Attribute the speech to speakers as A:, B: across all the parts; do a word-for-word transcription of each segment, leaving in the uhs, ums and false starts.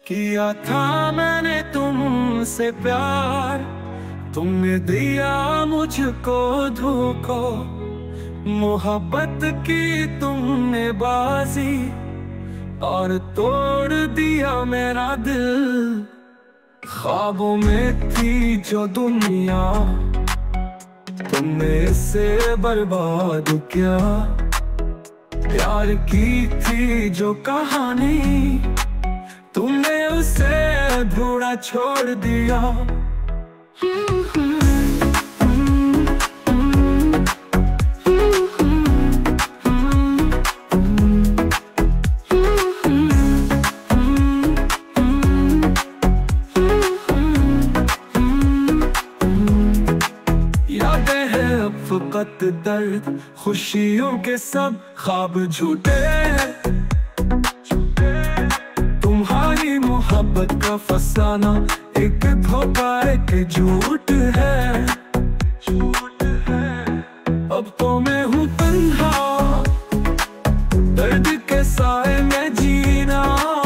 A: किया था मैंने तुमसे प्यार, तुमने दिया मुझको धोखा। मोहब्बत की तुमने बाजी और तोड़ दिया मेरा दिल। ख्वाबों में थी जो दुनिया, तुमने इसे बर्बाद किया। प्यार की थी जो कहानी, तुमने उसे अधूरा छोड़ दिया। यादें हैं अब फकत दर्द, खुशियों के सब ख्वाब झूठे। तुम्हारी मोहब्बत का फसाना एक धोखा एक झूठ है, झूठ है। अब तो मैं हूँ तन्हा, दर्द के साए में जीना।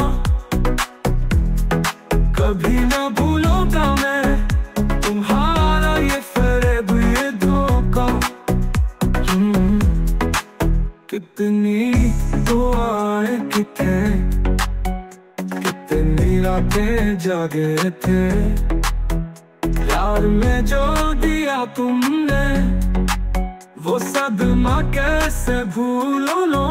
A: कभी ना भूलूंगा मैं तुम्हारा ये फरेब, ये धोखा। कितनी दुआएं की थे, कितनी रातें जागे थे। प्यार में जो दिया तुमने, वो सदमा कैसे भूलो लो।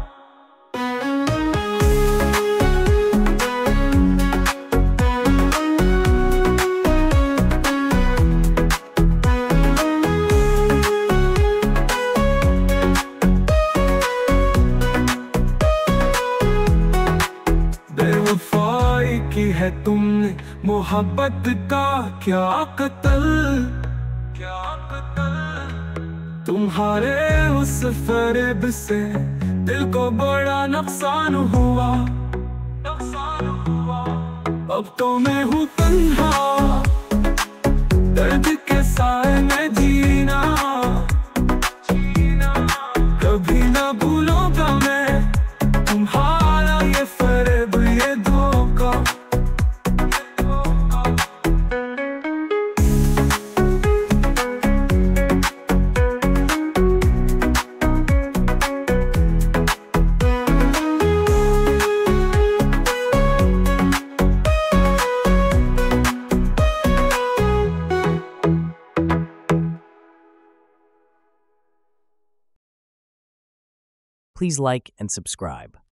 A: बेवफाई की है तुमने मोहब्बत का क्या कत्ल, क्या कत्ल। तुम्हारे उस फरेब से दिल को बड़ा नुकसान हुआ, नुकसान हुआ। अब तो मैं हूँ तन्हा, दर्द के साए में जीना, जीना। कभी ना भूलूंगा मैं तुम्हारा ये फरेब, ये धोखा, ये धोखा।
B: Please like and subscribe.